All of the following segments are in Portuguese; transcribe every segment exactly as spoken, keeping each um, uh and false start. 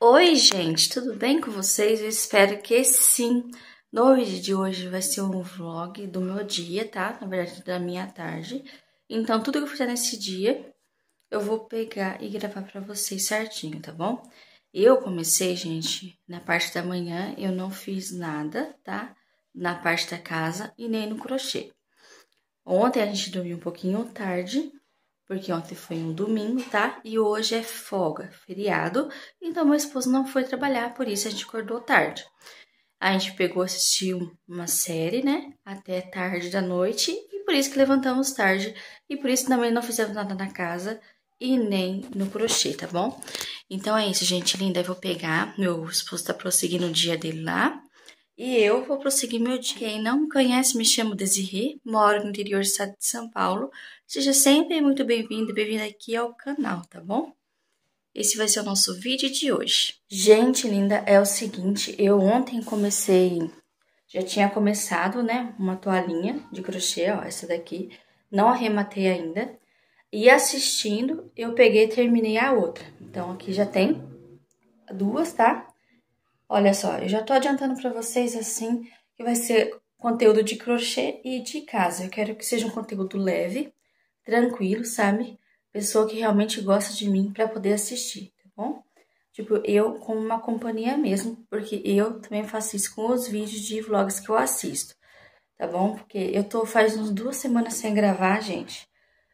Oi, gente, tudo bem com vocês? Eu espero que sim. No vídeo de hoje vai ser um vlog do meu dia, tá? Na verdade, da minha tarde. Então, tudo que eu fizer nesse dia, eu vou pegar e gravar pra vocês certinho, tá bom? Eu comecei, gente, na parte da manhã, eu não fiz nada, tá? Na parte da casa e nem no crochê. Ontem a gente dormiu um pouquinho tarde, porque ontem foi um domingo, tá? E hoje é folga, feriado, então meu esposo não foi trabalhar, por isso a gente acordou tarde. A gente pegou, assistiu uma série, né? Até tarde da noite, e por isso que levantamos tarde, e por isso também não fizemos nada na casa e nem no crochê, tá bom? Então é isso, gente linda, eu vou pegar, meu esposo tá prosseguindo o dia dele lá, e eu vou prosseguir meu dia. Quem não me conhece, me chamo Desirê, moro no interior do estado de São Paulo. Seja sempre muito bem-vindo e bem-vinda aqui ao canal, tá bom? Esse vai ser o nosso vídeo de hoje. Gente linda, é o seguinte, eu ontem comecei, já tinha começado, né, uma toalhinha de crochê, ó, essa daqui. Não arrematei ainda. E assistindo, eu peguei e terminei a outra. Então, aqui já tem duas, tá? Olha só, eu já tô adiantando pra vocês, assim, que vai ser conteúdo de crochê e de casa. Eu quero que seja um conteúdo leve, tranquilo, sabe? Pessoa que realmente gosta de mim pra poder assistir, tá bom? Tipo, eu como uma companhia mesmo, porque eu também faço isso com os vídeos de vlogs que eu assisto, tá bom? Porque eu tô faz uns duas semanas sem gravar, gente.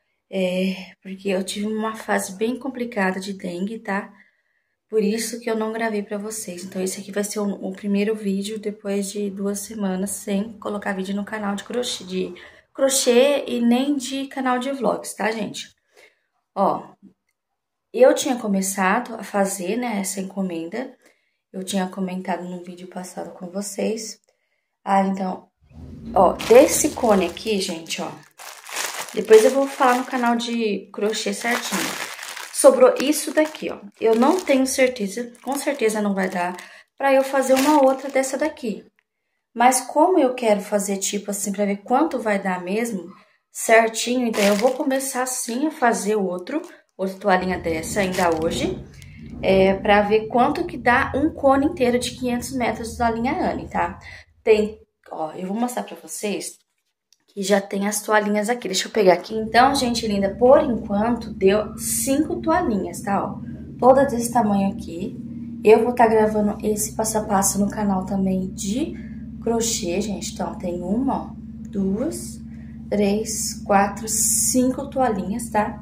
É, porque eu tive uma fase bem complicada de dengue, tá? Por isso que eu não gravei pra vocês. Então, esse aqui vai ser o, o primeiro vídeo depois de duas semanas sem colocar vídeo no canal de crochê, de crochê e nem de canal de vlogs, tá, gente? Ó, eu tinha começado a fazer, né, essa encomenda. Eu tinha comentado no vídeo passado com vocês. Ah, então, ó, desse cone aqui, gente, ó. Depois eu vou falar no canal de crochê certinho. Sobrou isso daqui, ó. Eu não tenho certeza, com certeza não vai dar pra eu fazer uma outra dessa daqui. Mas como eu quero fazer tipo assim, pra ver quanto vai dar mesmo, certinho, então eu vou começar sim a fazer outro, outra toalhinha dessa ainda hoje, é, pra ver quanto que dá um cone inteiro de quinhentos metros da linha Anne, tá? Tem, ó, eu vou mostrar pra vocês que já tem as toalhinhas aqui. Deixa eu pegar aqui. Então, gente linda, por enquanto deu cinco toalhinhas, tá? Ó, todas desse tamanho aqui. Eu vou estar tá gravando esse passo a passo no canal também de crochê, gente. Então, tem uma, ó, duas, três, quatro, cinco toalhinhas, tá?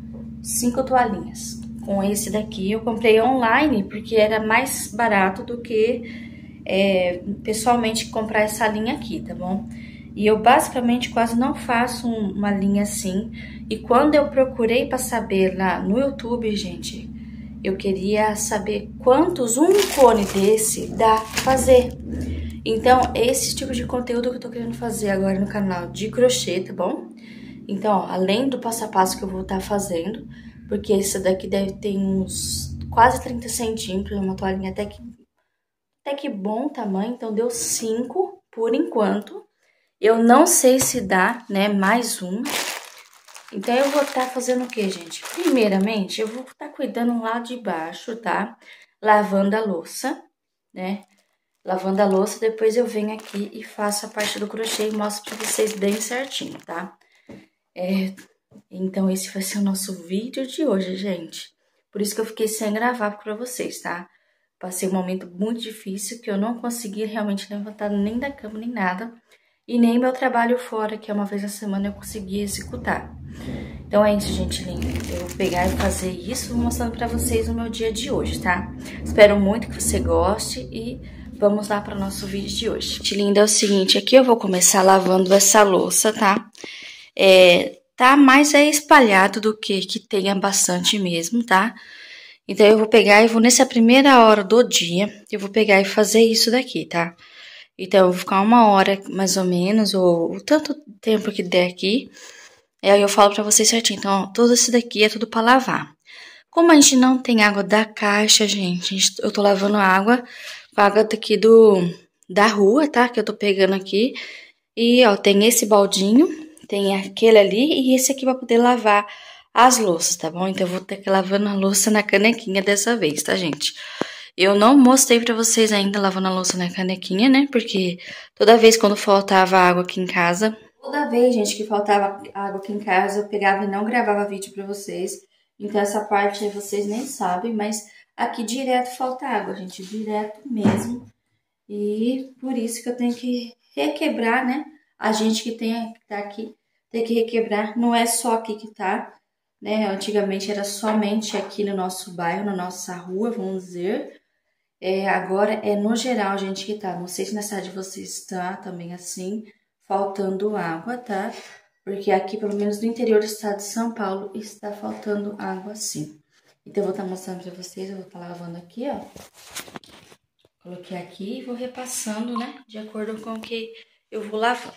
Cinco toalhinhas. Com esse daqui eu comprei online porque era mais barato do que é, pessoalmente comprar essa linha aqui, tá bom? E eu basicamente quase não faço uma linha assim. E quando eu procurei para saber lá no YouTube, gente, eu queria saber quantos um cone desse dá pra fazer. Então, esse tipo de conteúdo que eu tô querendo fazer agora no canal de crochê, tá bom? Então, ó, além do passo a passo que eu vou estar fazendo, porque esse daqui deve ter uns quase trinta centímetros, uma toalhinha até que, até que bom tamanho, então deu cinco por enquanto. Eu não sei se dá, né, mais uma. Então, eu vou estar tá fazendo o que, gente? Primeiramente, eu vou estar tá cuidando lá de baixo, tá? Lavando a louça, né? Lavando a louça, depois eu venho aqui e faço a parte do crochê e mostro pra vocês bem certinho, tá? É, então, esse vai ser o nosso vídeo de hoje, gente. Por isso que eu fiquei sem gravar pra vocês, tá? Passei um momento muito difícil, que eu não consegui realmente levantar nem da cama, nem nada. E nem meu trabalho fora, que é uma vez na semana, eu consegui executar. Então, é isso, gente linda. Eu vou pegar e fazer isso, mostrando pra vocês o meu dia de hoje, tá? Espero muito que você goste e vamos lá para o nosso vídeo de hoje. Gente linda, é o seguinte, aqui eu vou começar lavando essa louça, tá? É, tá mais é espalhado do que que tenha bastante mesmo, tá? Então, eu vou pegar e vou, nessa primeira hora do dia, eu vou pegar e fazer isso daqui, tá? Então, eu vou ficar uma hora, mais ou menos, ou o tanto tempo que der aqui. E aí, eu falo pra vocês certinho. Então, ó, tudo isso daqui é tudo pra lavar. Como a gente não tem água da caixa, gente, eu tô lavando água com a água daqui do, da rua, tá? Que eu tô pegando aqui. E, ó, tem esse baldinho, tem aquele ali e esse aqui pra poder lavar as louças, tá bom? Então, eu vou ter que lavando a louça na canequinha dessa vez, tá, gente? Eu não mostrei pra vocês ainda lavando a louça na canequinha, né? Porque toda vez quando faltava água aqui em casa... Toda vez, gente, que faltava água aqui em casa, eu pegava e não gravava vídeo pra vocês. Então, essa parte aí vocês nem sabem, mas aqui direto falta água, gente. Direto mesmo. E por isso que eu tenho que requebrar, né? A gente que tem que tá aqui tem que requebrar. Não é só aqui que tá, né? Antigamente era somente aqui no nosso bairro, na nossa rua, vamos dizer. É, agora é no geral, gente, que tá. Não sei se na cidade de vocês está também assim, faltando água, tá? Porque aqui, pelo menos no interior do estado de São Paulo, está faltando água sim. Então, eu vou estar mostrando pra vocês, eu vou estar lavando aqui, ó. Coloquei aqui e vou repassando, né? De acordo com o que eu vou lavando.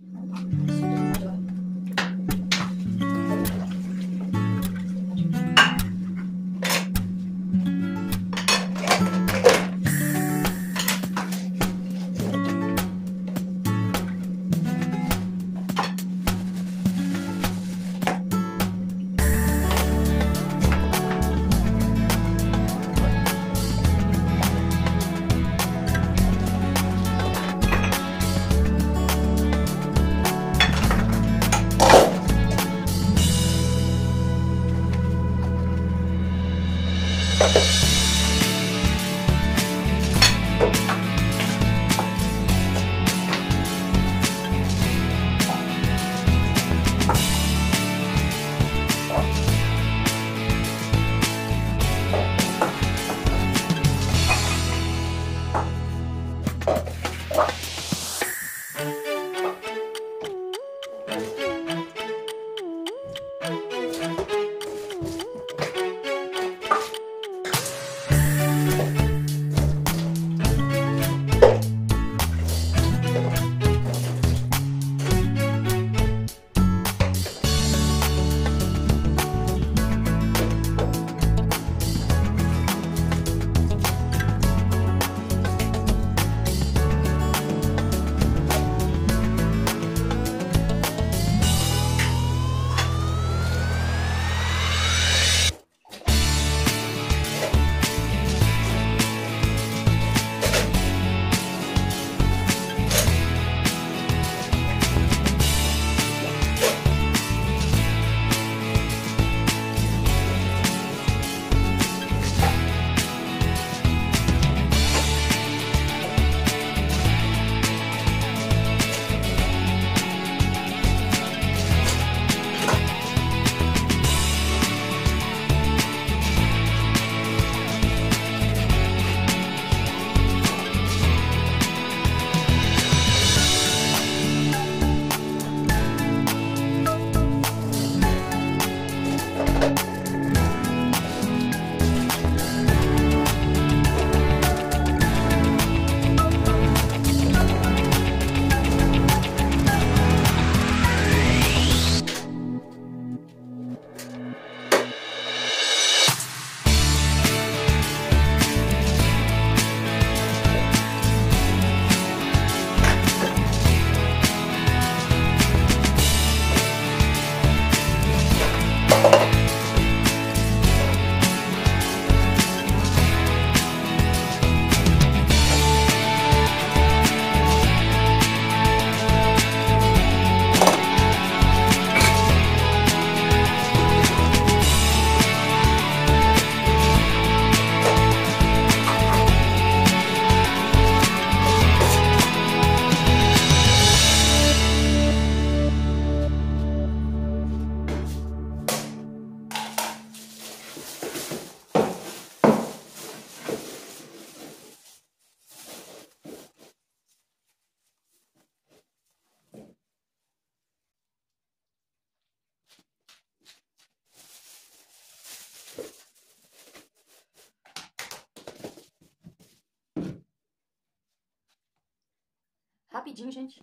Rapidinho, gente.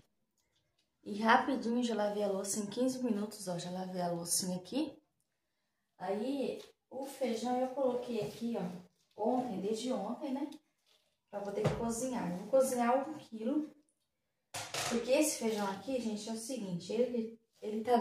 E rapidinho já lavei a louça em quinze minutos, ó. Já lavei a loucinha aqui. Aí, o feijão eu coloquei aqui, ó, ontem, desde ontem, né? Pra poder cozinhar. Eu vou cozinhar um quilo. Porque esse feijão aqui, gente, é o seguinte, ele, ele tá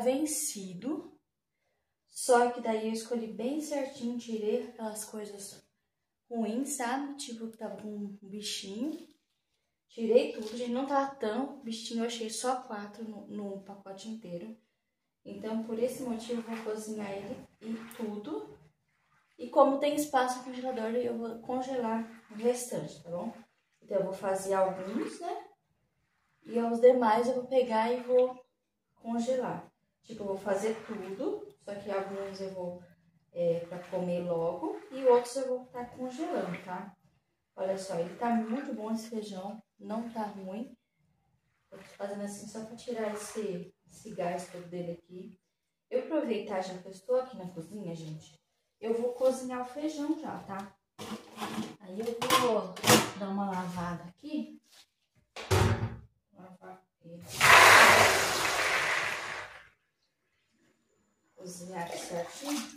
vencido. Só que daí eu escolhi bem certinho, tirei aquelas coisas ruim, sabe? Tipo, que tava com um bichinho. Tirei tudo, gente, não tava tão bichinho, eu achei só quatro no, no pacote inteiro. Então, por esse motivo, eu vou cozinhar ele e tudo. E como tem espaço no congelador, eu vou congelar o restante, tá bom? Então, eu vou fazer alguns, né? E os demais eu vou pegar e vou congelar. Tipo, eu vou fazer tudo, só que alguns eu vou é, pra comer logo e outros eu vou estar congelando, tá? Olha só, ele tá muito bom esse feijão, não tá ruim. Tô fazendo assim só pra tirar esse, esse gás todo dele aqui. Eu aproveitar já que eu estou aqui na cozinha, gente, eu vou cozinhar o feijão já, tá? Aí eu vou dar uma lavada aqui. Lavar ele. Cozinhar aqui certinho.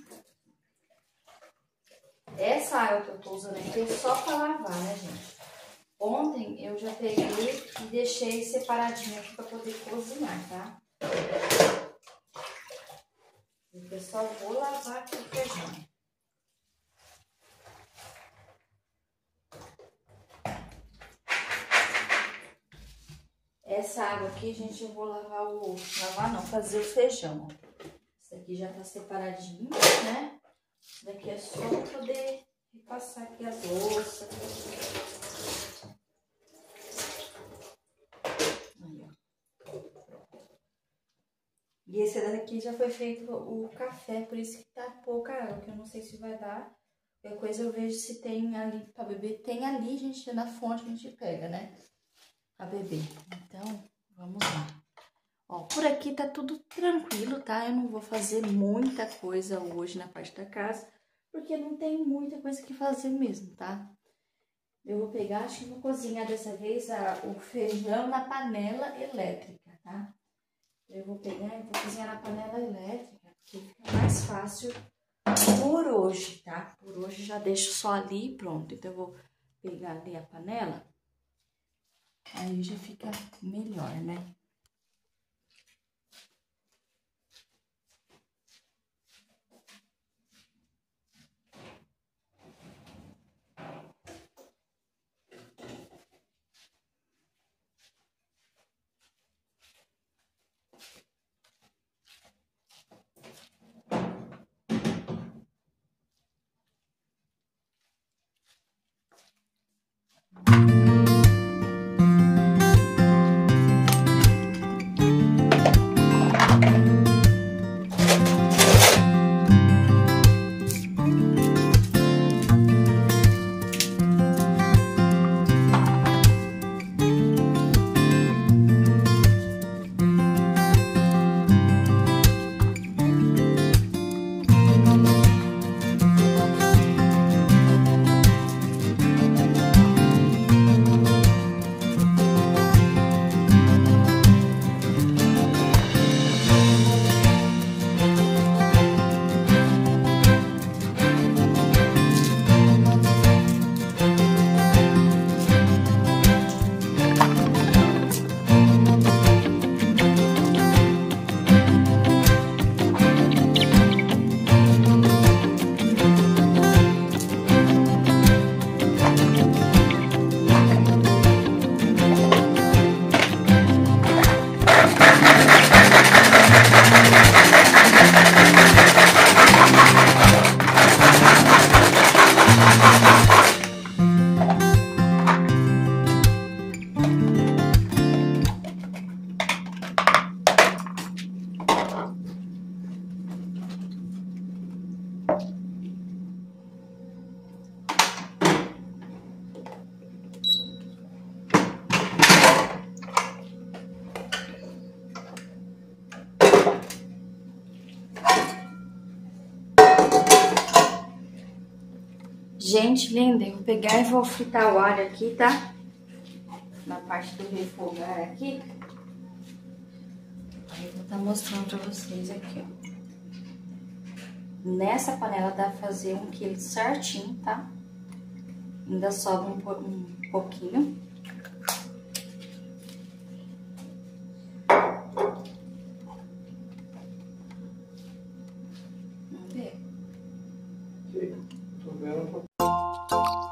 Essa água que eu tô usando aqui é só pra lavar, né, gente? Ontem eu já peguei e deixei separadinho aqui pra poder cozinhar, tá? Eu só vou lavar aqui o feijão. Essa água aqui, gente, eu vou lavar o... Lavar não, fazer o feijão. Isso aqui já tá separadinho, né? Isso daqui é só pra poder repassar aqui as louças. Aí, ó. E esse daqui já foi feito o café, por isso que tá pouca água, que eu não sei se vai dar. Qualquer coisa eu vejo se tem ali pra beber. Tem ali, gente, na fonte que a gente pega, né? Pra beber. Então, vamos lá. Ó, por aqui tá tudo tranquilo, tá? Eu não vou fazer muita coisa hoje na parte da casa, porque não tem muita coisa que fazer mesmo, tá? Eu vou pegar, acho que vou cozinhar dessa vez a, o feijão na panela elétrica, tá? Eu vou pegar e vou cozinhar na panela elétrica, porque fica mais fácil por hoje, tá? Por hoje já deixo só ali e pronto. Então, eu vou pegar ali a panela, aí já fica melhor, né? Gente linda, eu vou pegar e vou fritar o alho aqui, tá? Na parte do refogar aqui. Aí eu vou estar mostrando pra vocês aqui, ó. Nessa panela dá pra fazer um quilo certinho, tá? Ainda sobra um, um pouquinho. Vamos ver. Sim, tô vendo.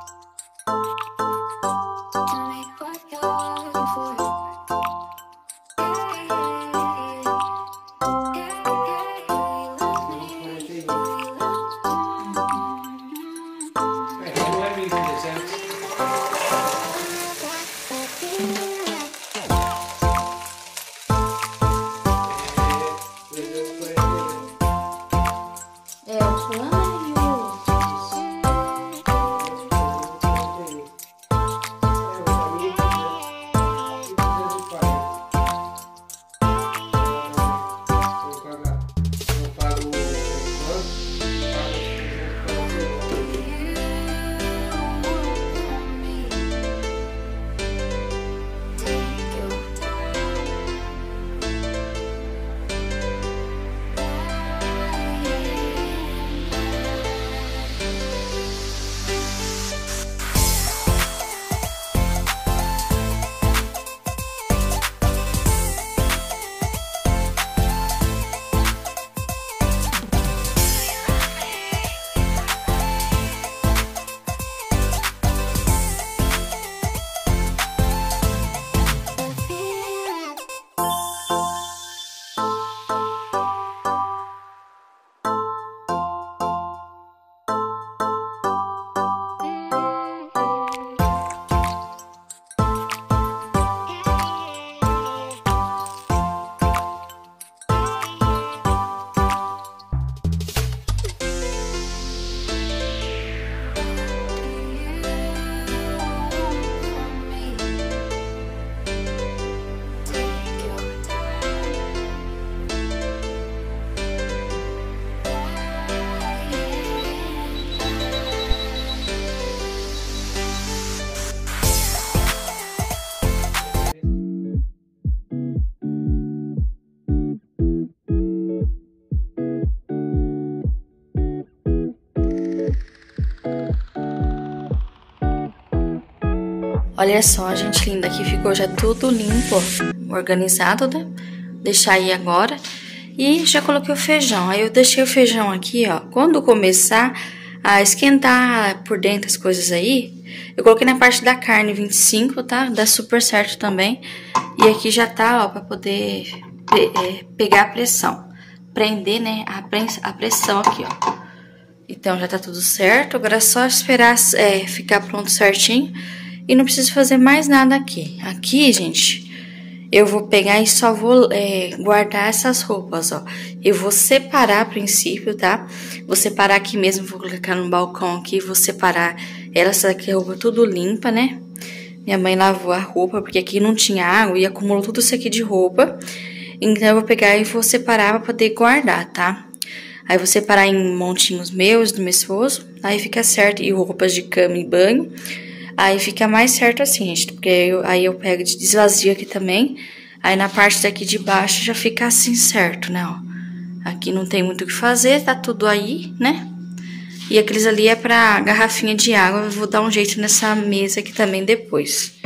Olha só, gente linda, aqui ficou já tudo limpo, organizado, né? Deixar aí agora. E já coloquei o feijão. Aí eu deixei o feijão aqui, ó. Quando começar a esquentar por dentro as coisas aí, eu coloquei na parte da carne vinte e cinco, tá? Dá super certo também. E aqui já tá, ó, pra poder pe é, pegar a pressão. Prender, né, a, pre a pressão aqui, ó. Então já tá tudo certo. Agora é só esperar é, ficar pronto certinho. E não preciso fazer mais nada aqui. Aqui, gente, eu vou pegar e só vou é, guardar essas roupas, ó. Eu vou separar a princípio, tá? Vou separar aqui mesmo, vou colocar no balcão aqui, vou separar elas, essa aqui, a roupa tudo limpa, né? Minha mãe lavou a roupa, porque aqui não tinha água e acumulou tudo isso aqui de roupa. Então, eu vou pegar e vou separar pra poder guardar, tá? Aí, vou separar em montinhos meus, do meu esposo, aí fica certo. E roupas de cama e banho. Aí fica mais certo assim, gente, porque eu, aí eu pego e desvazio aqui também. Aí na parte daqui de baixo já fica assim certo, né, ó. Aqui não tem muito o que fazer, tá tudo aí, né. E aqueles ali é pra garrafinha de água, eu vou dar um jeito nessa mesa aqui também depois.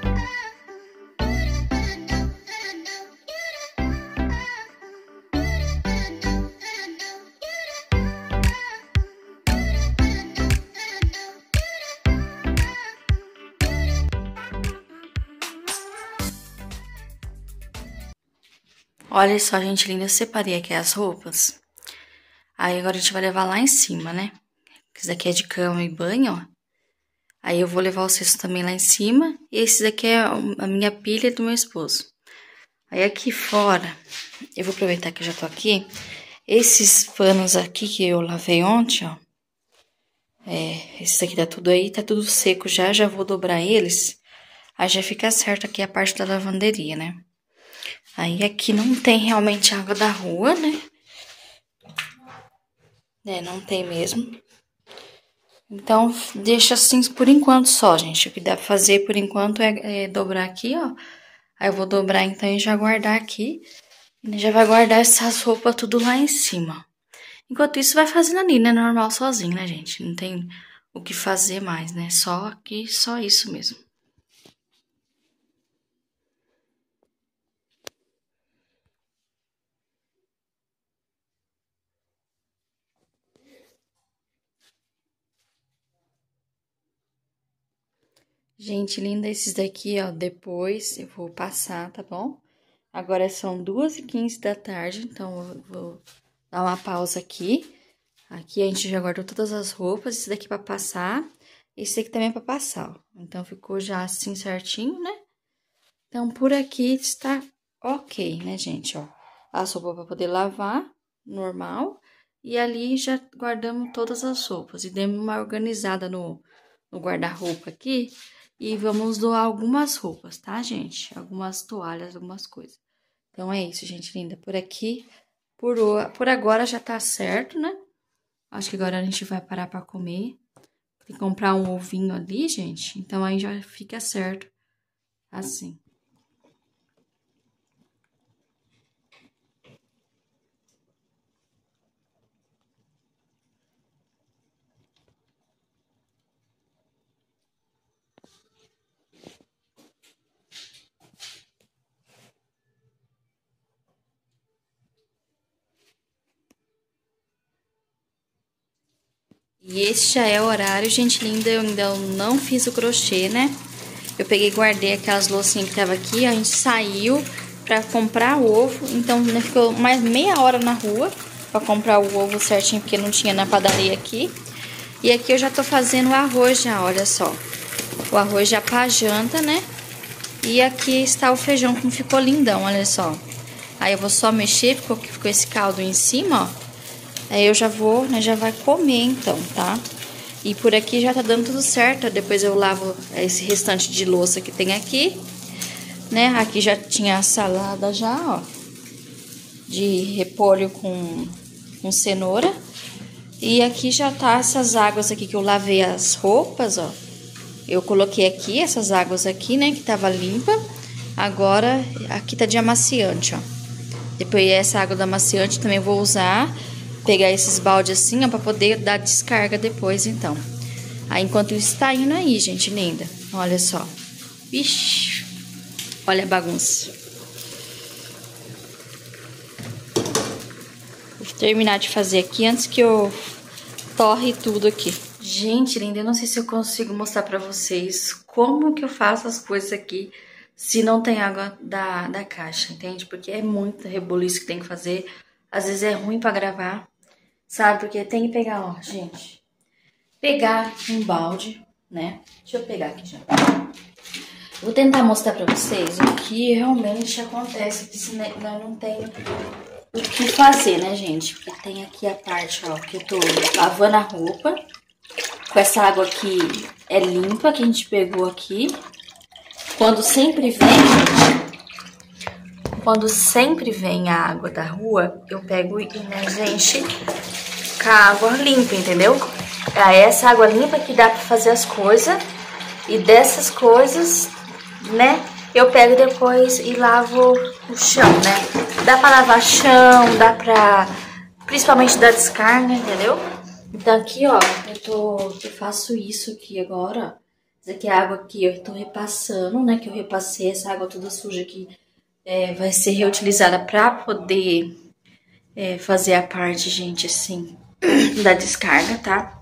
Olha só, gente linda, eu separei aqui as roupas. Aí agora a gente vai levar lá em cima, né? Esse daqui é de cama e banho, ó. Aí eu vou levar o cesto também lá em cima. E esse daqui é a minha pilha do meu esposo. Aí aqui fora, eu vou aproveitar que eu já tô aqui. Esses panos aqui que eu lavei ontem, ó. É, esse daqui tá tudo aí, tá tudo seco já. Já vou dobrar eles. Aí já fica certo aqui a parte da lavanderia, né? Aí aqui não tem realmente água da rua, né? É, não tem mesmo. Então, deixa assim por enquanto só, gente. O que dá pra fazer por enquanto é, é dobrar aqui, ó. Aí eu vou dobrar então e já guardar aqui. E já vai guardar essas roupas tudo lá em cima. Enquanto isso, vai fazendo ali, né? Normal, sozinho, né, gente? Não tem o que fazer mais, né? Só aqui, só isso mesmo. Gente, linda, esses daqui, ó, depois eu vou passar, tá bom? Agora são duas e quinze da tarde, então eu vou dar uma pausa aqui. Aqui a gente já guardou todas as roupas, esse daqui pra passar, esse daqui também é pra passar, ó. Então, ficou já assim certinho, né? Então, por aqui está ok, né, gente, ó. As roupas pra poder lavar, normal. E ali já guardamos todas as roupas e demos uma organizada no, no guarda-roupa aqui. E vamos doar algumas roupas, tá, gente? Algumas toalhas, algumas coisas. Então, é isso, gente linda. Por aqui, por, por agora já tá certo, né? Acho que agora a gente vai parar pra comer. Tem que comprar um ovinho ali, gente. Então, aí já fica certo. Assim. E esse já é o horário, gente linda, eu ainda não fiz o crochê, né? Eu peguei e guardei aquelas loucinhas que tava aqui, a gente saiu pra comprar o ovo, então né, ficou mais meia hora na rua pra comprar o ovo certinho, porque não tinha na padaria aqui. E aqui eu já tô fazendo o arroz já, olha só. O arroz já pra janta, né? E aqui está o feijão, como ficou lindão, olha só. Aí eu vou só mexer, ficou, ficou esse caldo em cima, ó. Aí eu já vou, né, já vai comer então, tá? E por aqui já tá dando tudo certo, depois eu lavo esse restante de louça que tem aqui, né? Aqui já tinha a salada já, ó, de repolho com, com cenoura. E aqui já tá essas águas aqui que eu lavei as roupas, ó. Eu coloquei aqui essas águas aqui, né, que tava limpa. Agora, aqui tá de amaciante, ó. Depois essa água do amaciante também vou usar... Pegar esses baldes assim, ó, pra poder dar descarga depois, então. Aí, enquanto isso tá indo aí, gente linda. Olha só. Vixe, olha a bagunça. Vou terminar de fazer aqui antes que eu torre tudo aqui. Gente, linda, eu não sei se eu consigo mostrar pra vocês como que eu faço as coisas aqui se não tem água da, da caixa, entende? Porque é muito reboliço que tem que fazer. Às vezes é ruim pra gravar, sabe? Porque tem que pegar, ó, gente. Pegar um balde, né? Deixa eu pegar aqui já. Vou tentar mostrar pra vocês o que realmente acontece, que se nós não tem o que fazer, né, gente? Porque tem aqui a parte, ó, que eu tô lavando a roupa. Com essa água aqui é limpa, que a gente pegou aqui. Quando sempre vem, quando sempre vem a água da rua, eu pego e nós enche com a água limpa, entendeu? É essa água limpa que dá pra fazer as coisas. E dessas coisas, né, eu pego depois e lavo o chão, né? Dá pra lavar chão, dá pra, principalmente da descarga, entendeu? Então aqui, ó, eu, tô, eu faço isso aqui agora, ó. Essa aqui é a água que eu tô repassando, né, que eu repassei, essa água toda suja aqui é, vai ser reutilizada pra poder é, fazer a parte, gente, assim, da descarga, tá?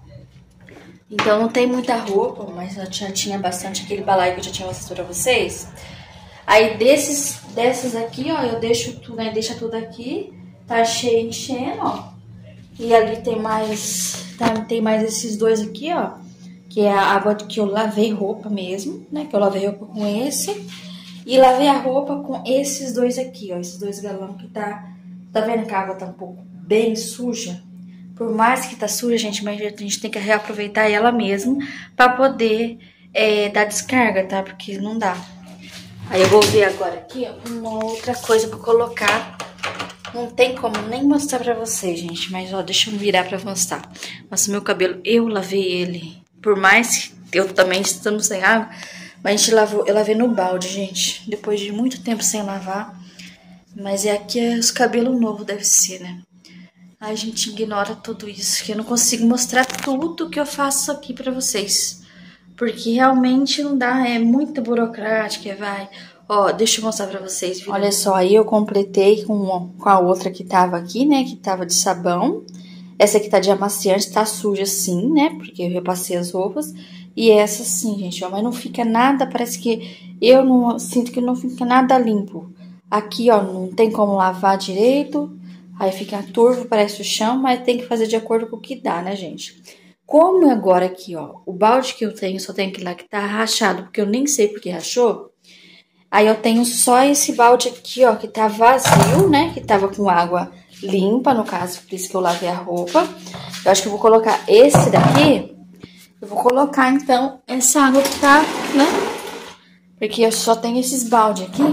Então não tem muita roupa, mas eu já tinha bastante aquele balaio que eu já tinha mostrado pra vocês. Aí desses, dessas aqui, ó, eu deixo tudo, né, deixa tudo aqui, tá cheio, enchendo, ó. E ali tem mais, tá, tem mais esses dois aqui, ó, que é a água que eu lavei roupa mesmo, né, que eu lavei roupa com esse. E lavei a roupa com esses dois aqui, ó, esses dois galões que tá, tá vendo que a água tá um pouco bem suja? Por mais que tá suja, gente, mas a gente tem que reaproveitar ela mesmo pra poder é, dar descarga, tá? Porque não dá. Aí eu vou ver agora aqui, ó, uma outra coisa pra colocar. Não tem como nem mostrar pra vocês, gente, mas ó, deixa eu virar pra mostrar. Nossa, meu cabelo, eu lavei ele. Por mais que eu também estamos sem água, mas a gente lavou, eu lavei no balde, gente. Depois de muito tempo sem lavar. Mas é aqui, é os cabelos novos, deve ser, né? Aí a gente ignora tudo isso, que eu não consigo mostrar tudo que eu faço aqui pra vocês. Porque realmente não dá, é muito burocrática, vai. Ó, deixa eu mostrar pra vocês. Viu? Olha só, aí eu completei com, com a outra que tava aqui, né, que tava de sabão. Essa aqui tá de amaciante, tá suja sim, né, porque eu repassei as roupas. E essa sim, gente, ó, mas não fica nada, parece que eu não sinto que não fica nada limpo. Aqui, ó, não tem como lavar direito. Aí fica turvo, parece o chão, mas tem que fazer de acordo com o que dá, né, gente? Como agora aqui, ó, o balde que eu tenho, só tem aquele lá que tá rachado, porque eu nem sei porque rachou. Aí eu tenho só esse balde aqui, ó, que tá vazio, né, que tava com água limpa, no caso, por isso que eu lavei a roupa. Eu acho que eu vou colocar esse daqui, eu vou colocar, então, essa água que tá, né, porque eu só tenho esses baldes aqui.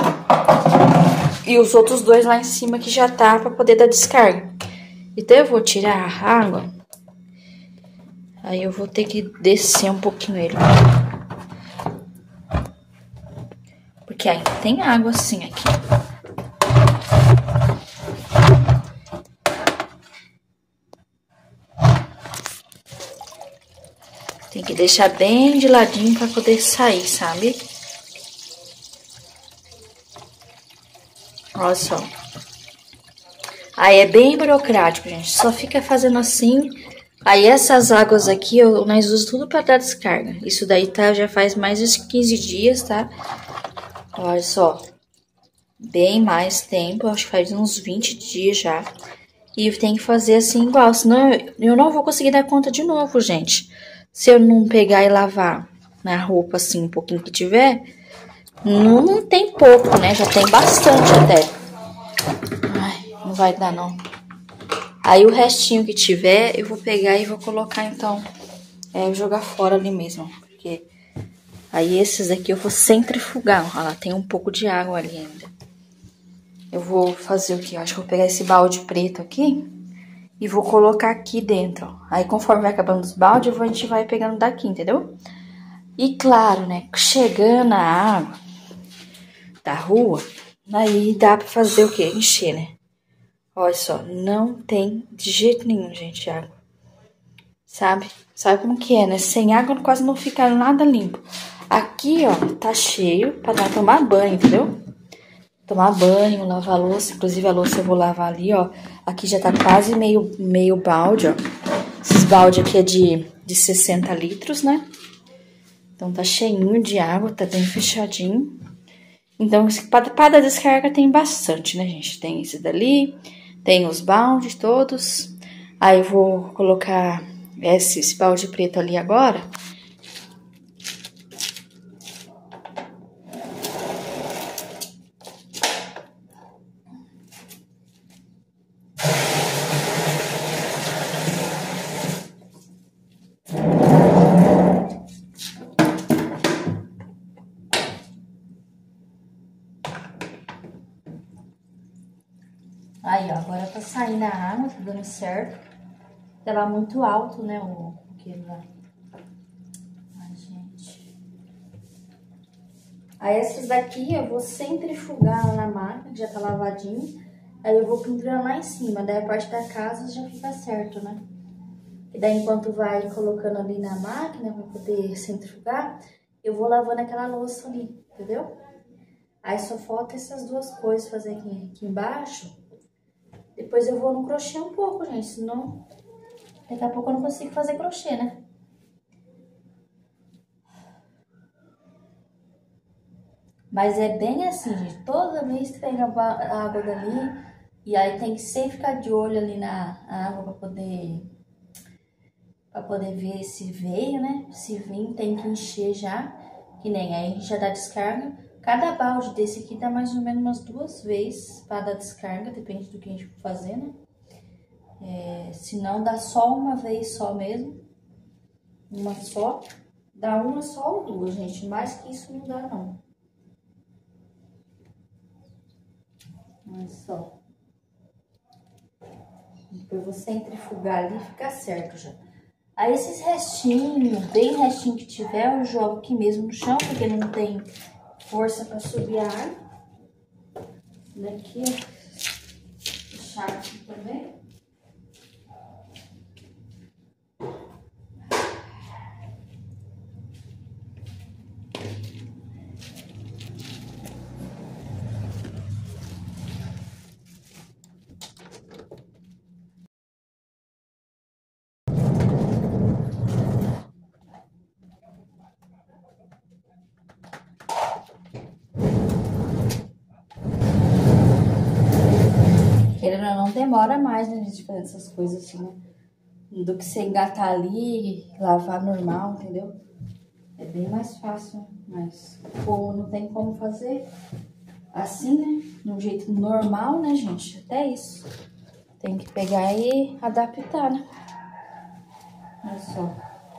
E os outros dois lá em cima que já tá pra poder dar descarga. Então eu vou tirar a água. Aí eu vou ter que descer um pouquinho ele. Porque ainda tem água assim aqui. Tem que deixar bem de ladinho pra poder sair, sabe? Olha só. Aí é bem burocrático, gente. Só fica fazendo assim. Aí essas águas aqui, eu, nós usamos tudo pra dar descarga. Isso daí tá, já faz mais de quinze dias, tá? Olha só. Bem mais tempo, acho que faz uns vinte dias já. E tem que fazer assim igual, senão eu, eu não vou conseguir dar conta de novo, gente. Se eu não pegar e lavar na roupa assim, um pouquinho que tiver, não, não tem pouco, né? Já tem bastante até. Ai, não vai dar não. Aí o restinho que tiver, eu vou pegar e vou colocar, então, é, jogar fora ali mesmo. Porque aí esses aqui eu vou centrifugar. Olha lá, tem um pouco de água ali ainda. Eu vou fazer o quê? Eu acho que eu vou pegar esse balde preto aqui e vou colocar aqui dentro, ó. Aí conforme vai acabando os baldes, a gente vai pegando daqui, entendeu? E claro, né, chegando a água da rua, aí dá pra fazer o quê? Encher, né? Olha só, não tem de jeito nenhum, gente, água. Sabe? Sabe como que é, né? Sem água quase não fica nada limpo. Aqui, ó, tá cheio pra dar tomar banho, entendeu? Tomar banho, lavar a louça. Inclusive, a louça eu vou lavar ali, ó. Aqui já tá quase meio, meio balde, ó. Esses balde aqui é de, de sessenta litros, né? Então, tá cheinho de água, tá bem fechadinho. Então, para dar descarga tem bastante, né, gente? Tem esse dali, tem os baldes todos. Aí, eu vou colocar esse, esse balde preto ali agora. Aí, ó, agora tá saindo a água, tá dando certo. Tava muito alto, né, o aquele lá. Ai, gente. Aí, essas daqui eu vou centrifugar na máquina, que já tá lavadinho. Aí, eu vou pendurando lá em cima, daí a parte da casa já fica certo, né? E daí, enquanto vai colocando ali na máquina pra poder centrifugar, eu vou lavando aquela louça ali, entendeu? Aí, só falta essas duas coisas fazer aqui, aqui embaixo. Depois eu vou no crochê um pouco, gente, senão daqui a pouco eu não consigo fazer crochê, né? Mas é bem assim, gente, toda vez que pega a água dali, e aí tem que sempre ficar de olho ali na água pra poder, pra poder ver se veio, né? Se vir, tem que encher já, que nem aí a gente já dá descarga. Cada balde desse aqui dá mais ou menos umas duas vezes para dar descarga, depende do que a gente for fazer, né? É, se não, dá só uma vez só mesmo. Uma só. Dá uma só ou duas, gente. Mais que isso não dá, não. Olha só. Depois eu vou centrifugar ali e fica certo já. Aí esses restinhos, bem restinho que tiver, eu jogo aqui mesmo no chão, porque não tem força para subir a água. Daqui, ó. Fechar aqui também. Querendo ou não, demora mais, né, de fazer essas coisas assim, né? Do que você engatar ali e lavar normal, entendeu? É bem mais fácil, mas como não tem como fazer assim, né? De um jeito normal, né, gente? Até isso. Tem que pegar e adaptar, né? Olha só.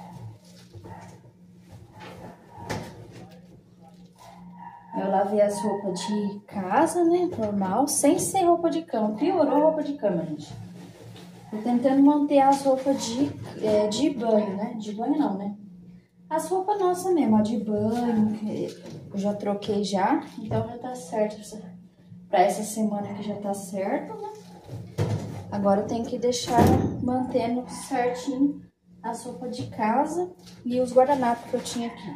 Eu lavei as roupas de casa, né? Normal, sem ser roupa de cama. Piorou a roupa de cama, gente. Tô tentando manter as roupas de, é, de banho, né? De banho não, né? As roupas nossas mesmo, a de banho, que eu já troquei já. Então já tá certo. Pra essa semana que já tá certo, né? Agora eu tenho que deixar mantendo certinho as roupas de casa e os guardanapos que eu tinha aqui.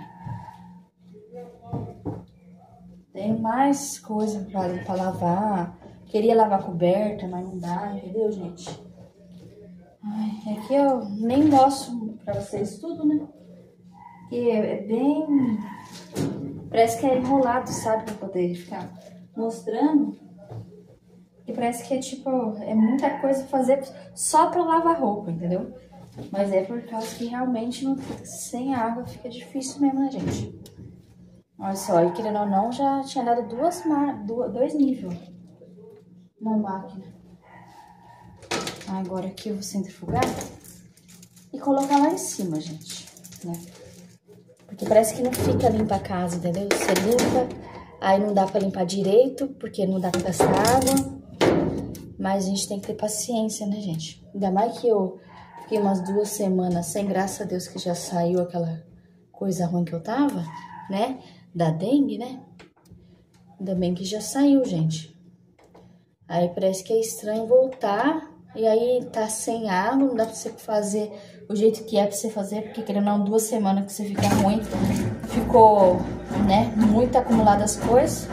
Tem mais coisa pra, pra lavar. Queria lavar coberta, mas não dá, entendeu, gente? Ai, é que eu nem mostro pra vocês tudo, né? Porque é bem... Parece que é enrolado, sabe? Pra poder ficar mostrando. E parece que é tipo... É muita coisa pra fazer só pra lavar roupa, entendeu? Mas é por causa que realmente não, sem água fica difícil mesmo, né, gente? Olha só, e querendo ou não, já tinha dado duas, duas, dois níveis na máquina. Agora aqui eu vou centrifugar e colocar lá em cima, gente, né? Porque parece que não fica limpa a casa, entendeu? Você limpa, aí não dá pra limpar direito, porque não dá pra gastar água. Mas a gente tem que ter paciência, né, gente? Ainda mais que eu fiquei umas duas semanas sem, graças a Deus que já saiu aquela coisa ruim que eu tava, né? Da dengue, né? Ainda bem que já saiu, gente. Aí parece que é estranho voltar E aí tá sem água, não dá pra você fazer o jeito que é pra você fazer, porque querendo ou não, duas semanas que você fica ruim, ficou, né, muito acumulado as coisas.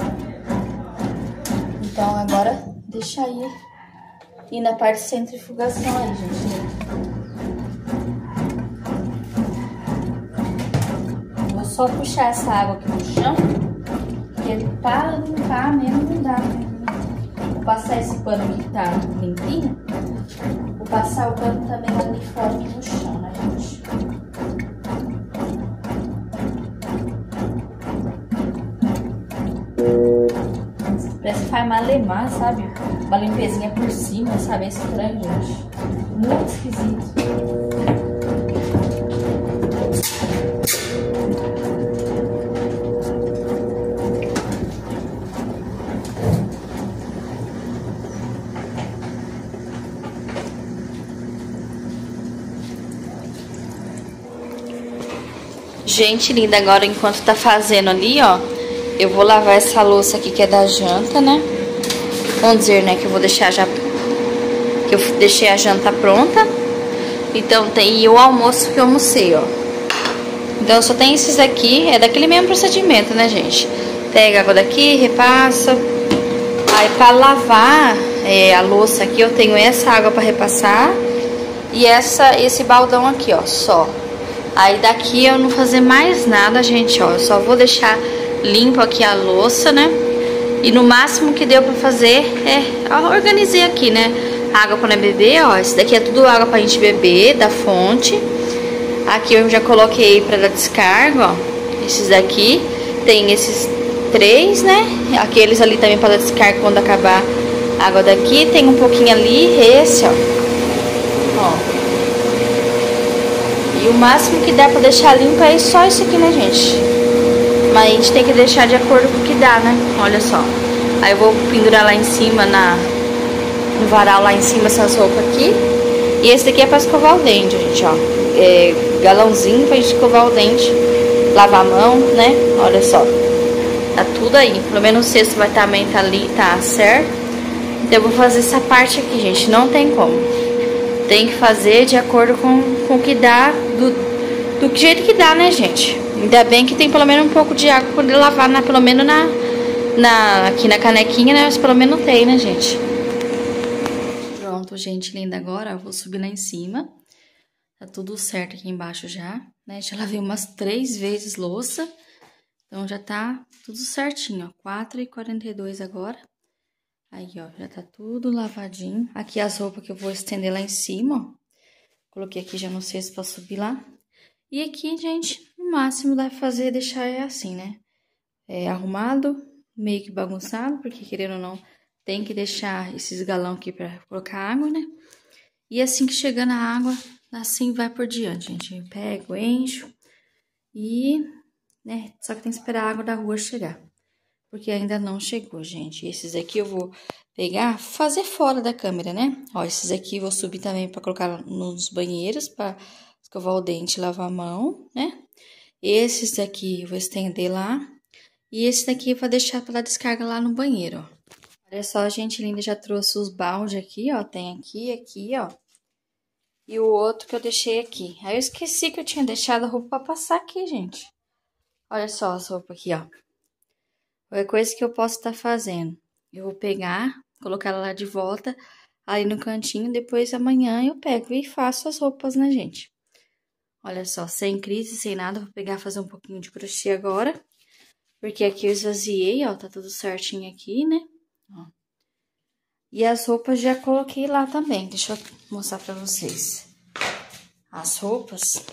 Então agora deixa aí ir na parte de centrifugação aí, gente. Vou só puxar essa água aqui no chão, porque para limpar mesmo não dá, né? Vou passar esse pano aqui que tá limpinho. Vou passar o pano também ali fora aqui no chão, né, gente? Parece que faz malemar, sabe? Uma limpezinha por cima, sabe? É estranho, gente. Muito esquisito. Gente linda, agora enquanto tá fazendo ali, ó, eu vou lavar essa louça aqui que é da janta, né? Vamos dizer, né, que eu vou deixar já... Que eu deixei a janta pronta. Então tem o almoço que eu almocei, ó. Então só tem esses aqui, é daquele mesmo procedimento, né, gente? Pega a água daqui, repassa. Aí pra lavar é, a louça aqui, eu tenho essa água pra repassar. E essa, esse baldão aqui, ó, só. Aí daqui eu não fazer mais nada, gente, ó. Eu só vou deixar limpo aqui a louça, né? E no máximo que deu pra fazer é... Eu organizei aqui, né? Água pra beber, ó. Esse daqui é tudo água pra gente beber, da fonte. Aqui eu já coloquei pra dar descarga, ó. Esses daqui. Tem esses três, né? Aqueles ali também pra dar descarga quando acabar a água daqui. Tem um pouquinho ali, esse, ó. Ó. E o máximo que dá pra deixar limpo é só isso aqui, né, gente? Mas a gente tem que deixar de acordo com o que dá, né? Olha só. Aí eu vou pendurar lá em cima, na, no varal lá em cima, essas roupas aqui. E esse daqui é pra escovar o dente, gente, ó. É galãozinho pra gente escovar o dente. Lavar a mão, né? Olha só. Tá tudo aí. Pelo menos o cesto vai também tá ali, tá certo? Então eu vou fazer essa parte aqui, gente. Não tem como. Tem que fazer de acordo com, com o que dá, do, do jeito que dá, né, gente? Ainda bem que tem pelo menos um pouco de água pra poder lavar, na, pelo menos na, na, aqui na canequinha, né? Mas pelo menos tem, né, gente? Pronto, gente linda. Agora eu vou subir lá em cima. Tá tudo certo aqui embaixo já, né? Já lavei umas três vezes louça. Então já tá tudo certinho, ó. quatro e quarenta e dois agora. Aí, ó, já tá tudo lavadinho. Aqui as roupas que eu vou estender lá em cima, ó. Coloquei aqui já no cesto pra subir lá. E aqui, gente, no máximo dá pra fazer, deixar é assim, né? É arrumado, meio que bagunçado, porque querendo ou não, tem que deixar esses galão aqui pra colocar água, né? E assim que chegar na água, assim vai por diante, gente. Eu pego, encho e, né, só que tem que esperar a água da rua chegar. Porque ainda não chegou, gente. Esses aqui eu vou pegar, fazer fora da câmera, né? Ó, esses aqui eu vou subir também pra colocar nos banheiros, pra escovar o dente e lavar a mão, né? Esses daqui eu vou estender lá. E esse daqui eu vou deixar pra dar descarga lá no banheiro, ó. Olha só, gente linda, já trouxe os baldes aqui, ó. Tem aqui, aqui, ó. E o outro que eu deixei aqui. Aí eu esqueci que eu tinha deixado a roupa pra passar aqui, gente. Olha só as roupas aqui, ó. Qualquer coisa que eu possa estar fazendo, eu vou pegar, colocar ela lá de volta, ali no cantinho, depois amanhã eu pego e faço as roupas, né, gente? Olha só, sem crise, sem nada, vou pegar fazer um pouquinho de crochê agora, porque aqui eu esvaziei, ó, tá tudo certinho aqui, né? Ó. E as roupas já coloquei lá também, deixa eu mostrar pra vocês. As roupas,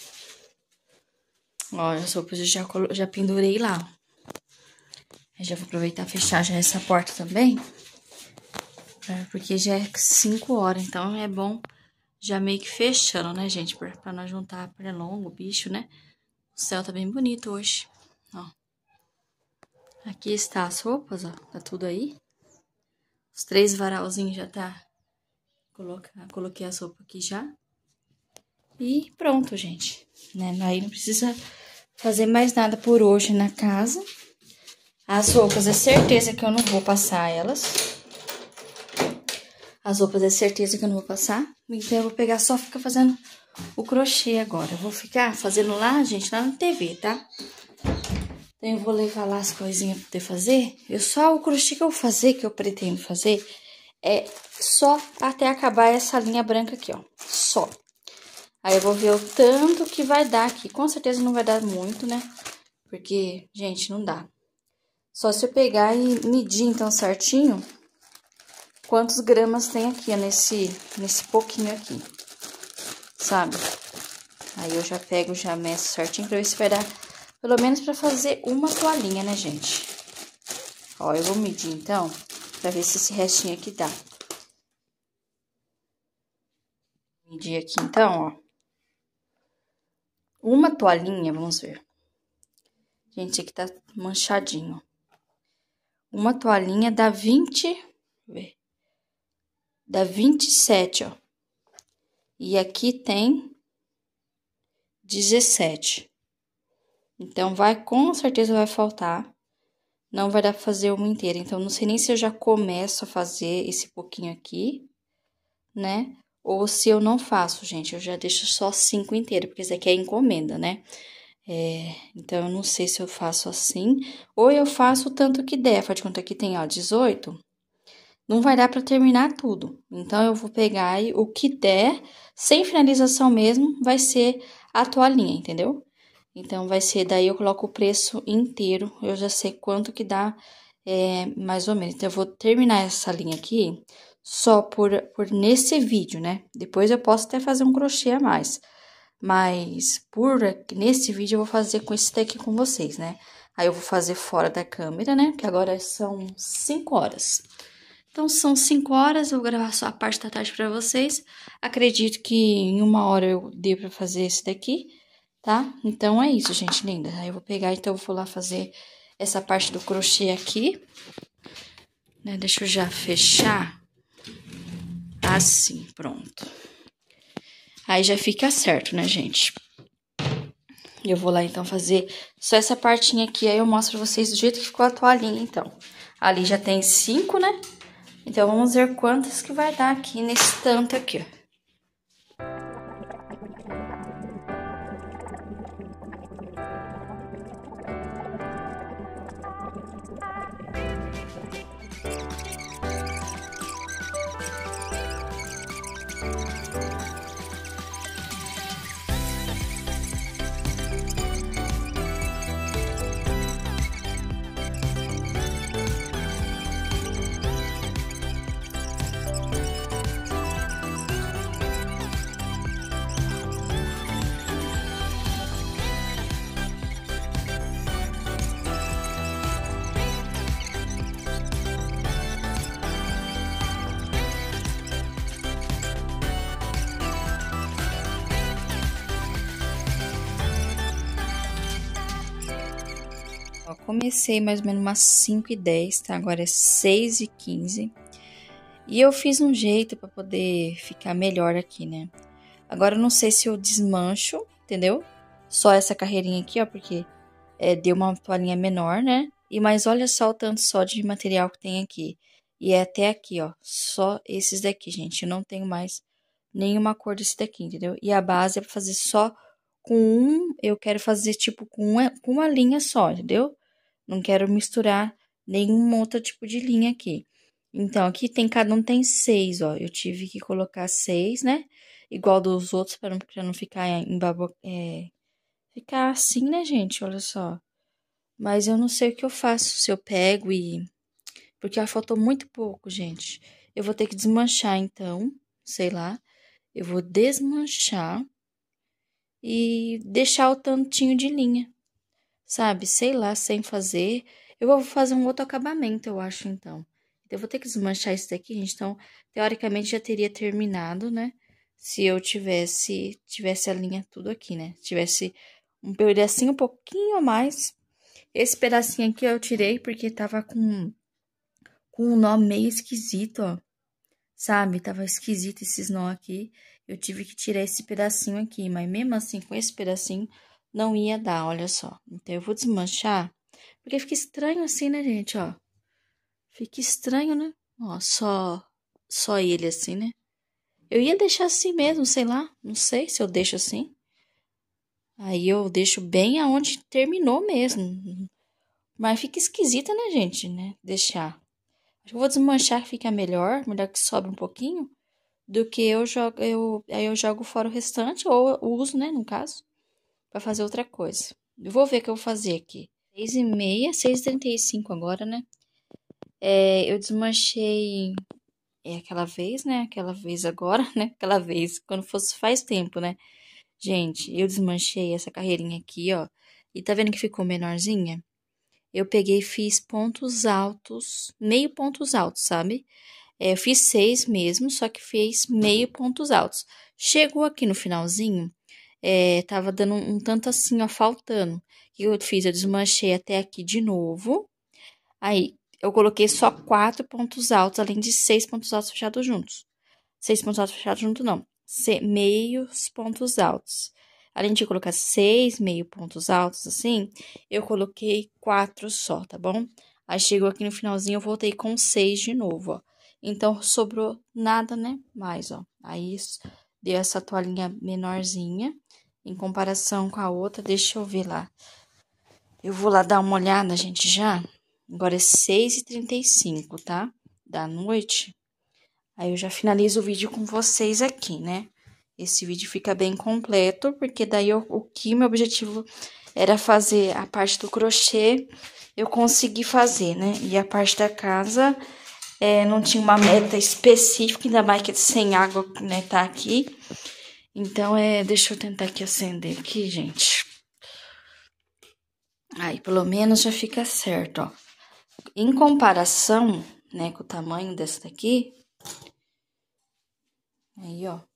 ó, as roupas eu já, já pendurei lá, ó. Eu já vou aproveitar e fechar já essa porta também, porque já é cinco horas, então é bom já meio que fechando, né, gente, pra, pra não juntar pernilongo, bicho, né. O céu tá bem bonito hoje, ó. Aqui está as roupas, ó, tá tudo aí. Os três varalzinhos já tá, coloca, coloquei as roupas aqui já. E pronto, gente, né, aí não precisa fazer mais nada por hoje na casa. As roupas, é certeza que eu não vou passar elas. As roupas é certeza que eu não vou passar. Então, eu vou pegar só ficar fazendo o crochê agora. Eu vou ficar fazendo lá, gente, lá na T V, tá? Então, eu vou levar lá as coisinhas pra poder fazer. Eu só o crochê que eu vou fazer, que eu pretendo fazer, é só até acabar essa linha branca aqui, ó. Só. Aí, eu vou ver o tanto que vai dar aqui. Com certeza não vai dar muito, né? Porque, gente, não dá. Só se eu pegar e medir, então, certinho, quantos gramas tem aqui, ó, nesse, nesse pouquinho aqui, sabe? Aí, eu já pego, já meço certinho pra ver se vai dar, pelo menos pra fazer uma toalhinha, né, gente? Ó, eu vou medir, então, pra ver se esse restinho aqui dá. Medir aqui, então, ó. Uma toalhinha, vamos ver. Gente, aqui tá manchadinho. Uma toalhinha dá vinte, deixa eu ver, dá vinte e sete, ó. E aqui tem dezessete. Então, vai, com certeza vai faltar. Não vai dar pra fazer uma inteira. Então, não sei nem se eu já começo a fazer esse pouquinho aqui, né? Ou se eu não faço, gente. Eu já deixo só cinco inteiras, porque isso aqui é encomenda, né? É, então, eu não sei se eu faço assim. Ou eu faço o tanto que der. Faz de conta que tem, ó, dezoito. Não vai dar pra terminar tudo. Então, eu vou pegar e o que der, sem finalização mesmo, vai ser a toalhinha, entendeu? Então, vai ser, daí eu coloco o preço inteiro, eu já sei quanto que dá, é, mais ou menos. Então, eu vou terminar essa linha aqui só por, por nesse vídeo, né? Depois eu posso até fazer um crochê a mais. Mas, por nesse vídeo, eu vou fazer com esse daqui com vocês, né? Aí, eu vou fazer fora da câmera, né? Que agora são cinco horas. Então, são cinco horas, eu vou gravar só a parte da tarde pra vocês. Acredito que em uma hora eu dê pra fazer esse daqui, tá? Então, é isso, gente linda. Aí, eu vou pegar, então, eu vou lá fazer essa parte do crochê aqui, né? Deixa eu já fechar. Assim, pronto. Aí, já fica certo, né, gente? Eu vou lá, então, fazer só essa partinha aqui, aí eu mostro pra vocês do jeito que ficou a toalhinha, então. Ali já tem cinco, né? Então, vamos ver quantas que vai dar aqui nesse tanto aqui, ó. Ó, comecei mais ou menos umas cinco e dez, tá? Agora é seis e quinze. E eu fiz um jeito pra poder ficar melhor aqui, né? Agora eu não sei se eu desmancho, entendeu? Só essa carreirinha aqui, ó, porque é, deu uma toalhinha menor, né? E mas olha só o tanto só de material que tem aqui. E é até aqui, ó, só esses daqui, gente. Eu não tenho mais nenhuma cor desse daqui, entendeu? E a base é pra fazer só com um, eu quero fazer tipo com uma, com uma linha só, entendeu? Não quero misturar nenhum outro tipo de linha aqui. Então, aqui tem, cada um tem seis, ó. Eu tive que colocar seis, né? Igual dos outros, para não, pra não ficar em babo, é, ficar assim, né, gente? Olha só. Mas eu não sei o que eu faço, se eu pego e... Porque ó, faltou muito pouco, gente. Eu vou ter que desmanchar, então, sei lá. Eu vou desmanchar e deixar o tantinho de linha, sabe? Sei lá, sem fazer. Eu vou fazer um outro acabamento, eu acho, então. Eu vou ter que desmanchar isso daqui, gente. Então, teoricamente, já teria terminado, né? Se eu tivesse, tivesse a linha tudo aqui, né? Tivesse um pedacinho um pouquinho a mais. Esse pedacinho aqui eu tirei porque tava com, com um nó meio esquisito, ó. Sabe? Tava esquisito esses nó aqui. Eu tive que tirar esse pedacinho aqui. Mas mesmo assim, com esse pedacinho, não ia dar, olha só. Então, eu vou desmanchar. Porque fica estranho assim, né, gente, ó. Fica estranho, né? Ó, só só ele assim, né? Eu ia deixar assim mesmo, sei lá. Não sei se eu deixo assim. Aí eu deixo bem aonde terminou mesmo. Mas fica esquisita, né, gente, né? Deixar. Acho que eu vou desmanchar que fica melhor. Melhor que sobra um pouquinho. Do que eu jogo, eu, aí eu jogo fora o restante. Ou eu uso, né, no caso. Pra fazer outra coisa. Eu vou ver o que eu vou fazer aqui. Seis e meia, seis e trinta e cinco agora, né? É, eu desmanchei é aquela vez, né? Aquela vez agora, né? Aquela vez, quando fosse faz tempo, né? Gente, eu desmanchei essa carreirinha aqui, ó. E tá vendo que ficou menorzinha? Eu peguei e fiz pontos altos, meio pontos altos, sabe? É, eu fiz seis mesmo, só que fiz meio pontos altos. Chegou aqui no finalzinho, é, tava dando um, um tanto assim, ó, faltando. O que eu fiz? Eu desmanchei até aqui de novo. Aí, eu coloquei só quatro pontos altos, além de seis pontos altos fechados juntos. Seis pontos altos fechados junto, não. Se, meios pontos altos. Além de colocar seis meio pontos altos, assim, eu coloquei quatro só, tá bom? Aí chegou aqui no finalzinho, eu voltei com seis de novo, ó. Então, sobrou nada, né? Mais, ó. Aí, deu essa toalhinha menorzinha. Em comparação com a outra, deixa eu ver lá. Eu vou lá dar uma olhada, gente, já. Agora é seis e trinta e cinco, tá? Da noite. Aí eu já finalizo o vídeo com vocês aqui, né? Esse vídeo fica bem completo, porque daí eu, o que meu objetivo era fazer a parte do crochê, eu consegui fazer, né? E a parte da casa, é, não tinha uma meta específica, ainda mais que sem água, né, tá aqui. Então, é, deixa eu tentar aqui acender aqui, gente. Aí, pelo menos já fica certo, ó. Em comparação, né, com o tamanho dessa daqui, aí, ó,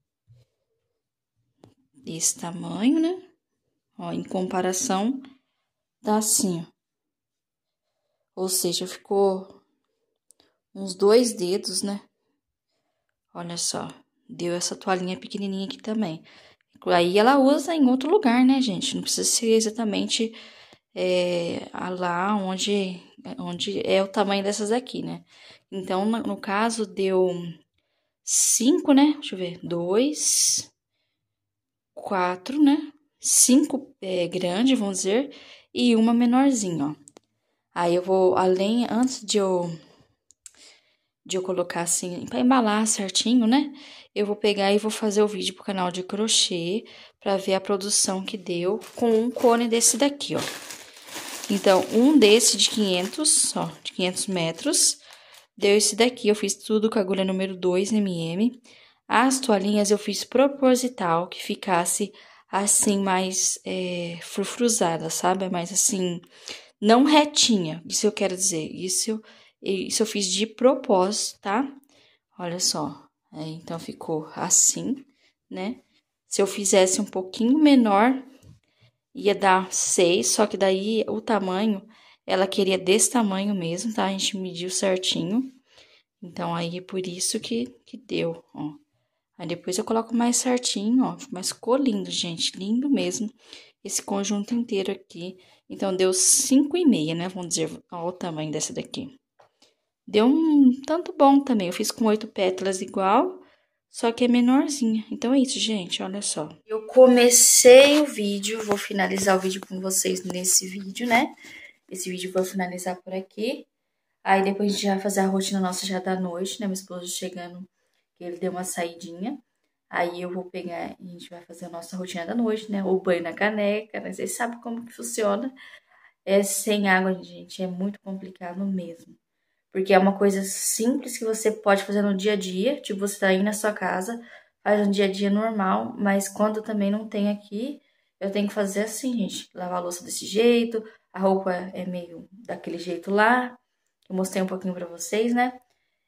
desse tamanho, né? Ó, em comparação, tá assim, ó. Ou seja, ficou uns dois dedos, né? Olha só, deu essa toalhinha pequenininha aqui também. Aí ela usa em outro lugar, né, gente? Não precisa ser exatamente é, lá onde, onde é o tamanho dessas aqui, né? Então, no, no caso, deu cinco, né? Deixa eu ver. Dois, quatro, né? Cinco é, grandes, vamos dizer, e uma menorzinha, ó. Aí eu vou, além, antes de eu, de eu colocar assim, pra embalar certinho, né? Eu vou pegar e vou fazer o vídeo pro canal de crochê, pra ver a produção que deu com um cone desse daqui, ó. Então, um desse de quinhentos, ó, de quinhentos metros, deu esse daqui. Eu fiz tudo com a agulha número dois milímetros. As toalhinhas eu fiz proposital, que ficasse assim, mais é, frufruzada, sabe? Mais assim, não retinha, isso eu quero dizer. Isso, isso eu fiz de propósito, tá? Olha só. É, então, ficou assim, né? Se eu fizesse um pouquinho menor, ia dar seis, só que daí o tamanho, ela queria desse tamanho mesmo, tá? A gente mediu certinho. Então, aí é por isso que, que deu, ó. Aí depois eu coloco mais certinho, ó. Mas ficou lindo, gente. Lindo mesmo. Esse conjunto inteiro aqui. Então, deu cinco e meia, né? Vamos dizer, ó, o tamanho dessa daqui. Deu um tanto bom também. Eu fiz com oito pétalas igual, só que é menorzinha. Então, é isso, gente. Olha só. Eu comecei o vídeo, vou finalizar o vídeo com vocês nesse vídeo, né? Esse vídeo eu vou finalizar por aqui. Aí, depois a gente vai fazer a rotina nossa já da noite, né? Meu esposo chegando, que ele deu uma saidinha. Aí, eu vou pegar e a gente vai fazer a nossa rotina da noite, né? O banho na caneca, né? Vocês sabem como que funciona. É sem água, gente, é muito complicado mesmo. Porque é uma coisa simples que você pode fazer no dia a dia. Tipo, você tá aí na sua casa, faz um dia a dia normal. Mas quando também não tem aqui, eu tenho que fazer assim, gente. Lavar a louça desse jeito, a roupa é meio daquele jeito lá. Eu mostrei um pouquinho pra vocês, né?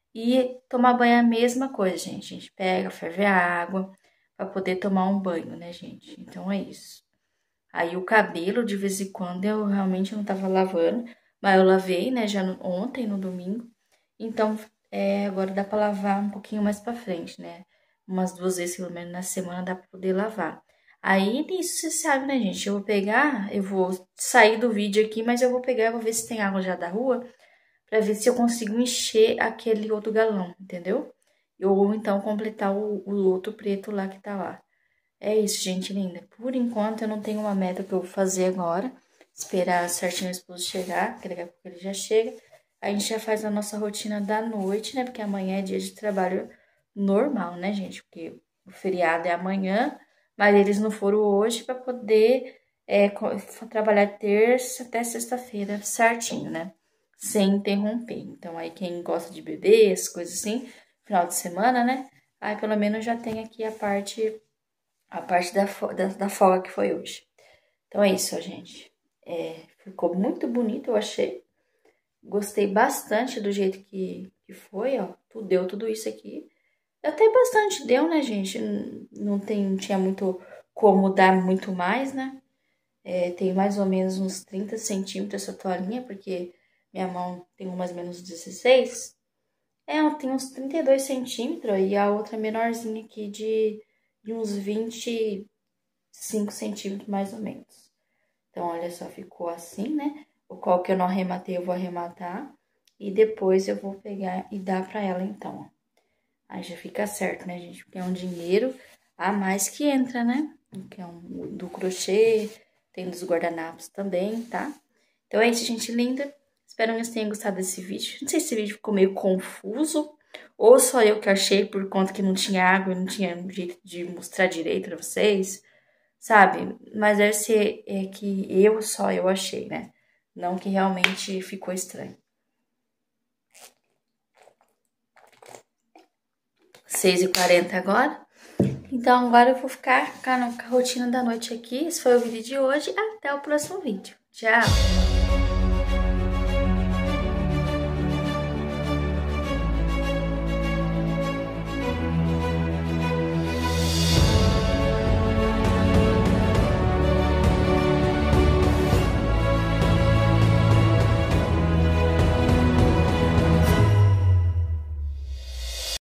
E tomar banho é a mesma coisa, gente. A gente pega, ferve a água pra poder tomar um banho, né, gente? Então é isso. Aí o cabelo, de vez em quando, eu realmente não tava lavando. Mas eu lavei, né, já no, ontem, no domingo. Então, é, agora dá pra lavar um pouquinho mais pra frente, né? Umas duas vezes, pelo menos, na semana dá pra poder lavar. Aí, nisso, você sabe, né, gente? Eu vou pegar, eu vou sair do vídeo aqui, mas eu vou pegar, eu vou ver se tem água já da rua, pra ver se eu consigo encher aquele outro galão, entendeu? Ou então completar o, o outro preto lá que tá lá. É isso, gente linda. Por enquanto, eu não tenho uma meta que eu vou fazer agora. Esperar certinho o esposo chegar, que daqui a pouco ele já chega. A gente já faz a nossa rotina da noite, né? Porque amanhã é dia de trabalho normal, né, gente? Porque o feriado é amanhã, mas eles não foram hoje para poder é, trabalhar terça até sexta-feira certinho, né? Sem interromper. Então, aí quem gosta de beber, as coisas assim, final de semana, né? Aí pelo menos já tem aqui a parte, a parte da, da, da folga que foi hoje. Então é isso, ó, gente. É, ficou muito bonito, eu achei. Gostei bastante do jeito que, que foi, ó. Tudo, deu tudo isso aqui. Até bastante deu, né, gente? Não, tem, não tinha muito como dar muito mais, né? É, tem mais ou menos uns trinta centímetros essa toalhinha, porque minha mão tem mais ou menos dezesseis. É, ela tem uns trinta e dois centímetros e a outra menorzinha aqui de, de uns vinte e cinco centímetros mais ou menos. Então, olha só, ficou assim, né? O qual que eu não arrematei, eu vou arrematar. E depois eu vou pegar e dar pra ela, então, ó. Aí já fica certo, né, gente? Porque é um dinheiro a mais que entra, né? Que é um do crochê, tem dos guardanapos também, tá? Então é isso, gente linda. Espero que vocês tenham gostado desse vídeo. Não sei se esse vídeo ficou meio confuso, ou só eu que achei por conta que não tinha água e não tinha jeito de mostrar direito pra vocês, sabe? Mas deve ser é, que eu só eu achei, né? Não que realmente ficou estranho. seis e quarenta agora. Então, agora eu vou ficar com a rotina da noite aqui. Esse foi o vídeo de hoje. Até o próximo vídeo. Tchau!